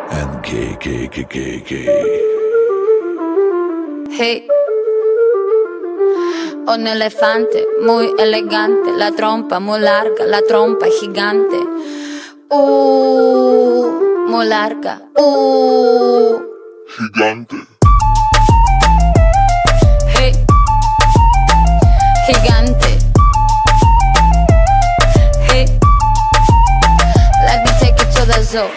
and gay. Hey, un elefante muy elegante, la trompa muy larga, la trompa gigante. Muy larga. Gigante. Hey, gigante. Hey, let me take you to the zoo.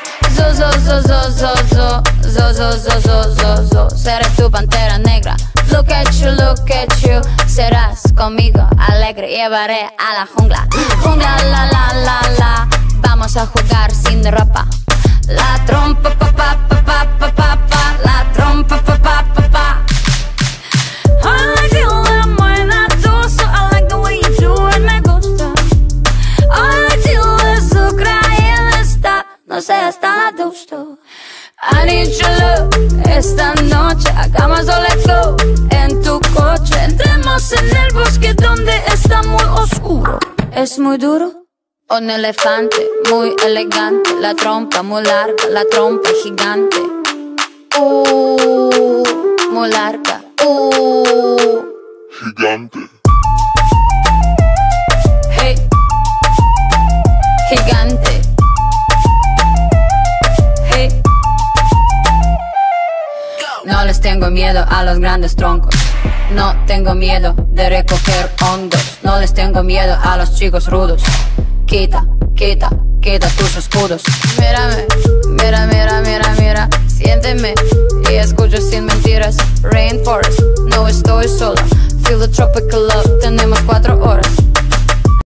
Zoo. Seré tu pantera negra. Look at you. Serás conmigo alegre. Llevaré a la jungla. Jungla, la. Vamos a jugar sin ropa. La trompa, pa. La trompa, pa. I like you when I'm buena tú, so I like the way you do it, me gusta. I like you, azúcar y el está, no seas tan adusto. I need your love, esta noche hagamos let's go. En tu coche, entremos en el bosque donde está muy oscuro. Es muy duro. Un elefante muy elegante, la trompa muy larga, la trompa gigante. Muy larga. Gigante. Hey, gigante. Hey. No les tengo miedo a los grandes troncos. No tengo miedo de recoger hongos. No les tengo miedo a los chicos rudos. Quita tus escudos. Mírame, mira. Siénteme y escucho sin mentiras. Rainforest, no estoy sola. Feel the tropical love, tenemos 4 horas.